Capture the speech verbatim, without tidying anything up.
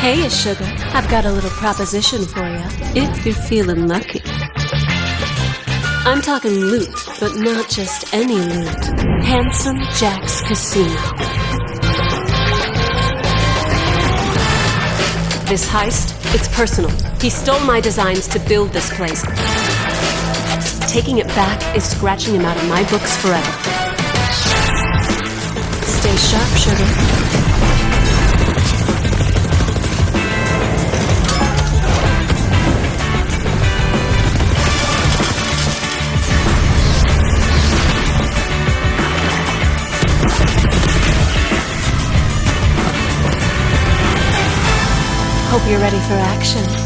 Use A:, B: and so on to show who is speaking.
A: Hey, sugar. I've got a little proposition for you, if you're feeling lucky. I'm talking loot, but not just any loot. Handsome Jack's casino. This heist, it's personal. He stole my designs to build this place. Taking it back is scratching him out of my books forever. Stay sharp, sugar. Hope you're ready for action.